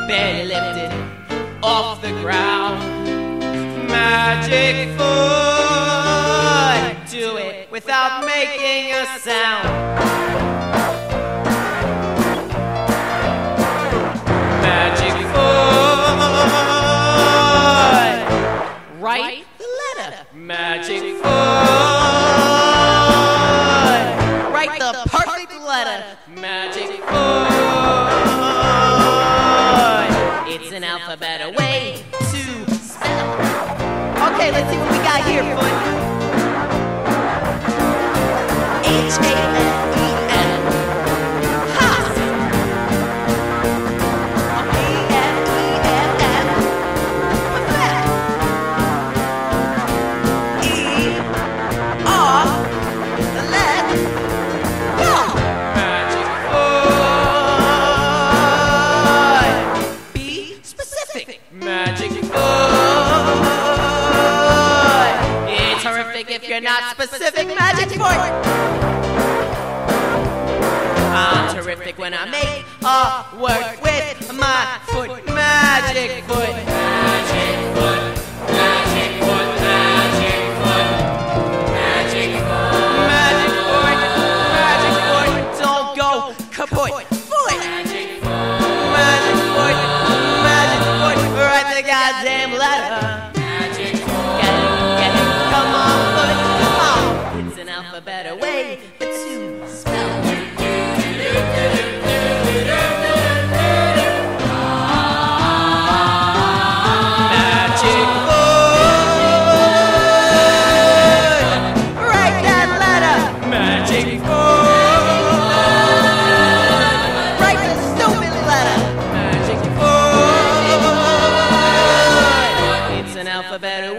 barely lifted off the ground. Magic foot, do it without making a sound. Magic foot, write the letter. Magic foot, write the perfect letter. Magic foot, it's an alphabet, a way to spell. Okay, let's see what we got here, foot. H-A-L-E-N. House. E-F-E-F-F. Perfect. E-R. Let go. Magic foot. Be specific. Magic foot. It's horrific if you're not specific. Magic foot. I'm terrific when I make a work with my foot. Magic foot. Magic foot. Magic foot. Magic foot. Magic foot. Magic foot. Magic foot. Don't go kaput. Foot. Magic foot. Magic foot. Magic foot. Write the goddamn letter. Magic foot. Get it. Come on, foot. Come on. It's an alphabet, a way to spell. Magic foot, write that letter. Magic foot, write the stupid letter. Magic foot, it's an alphabet.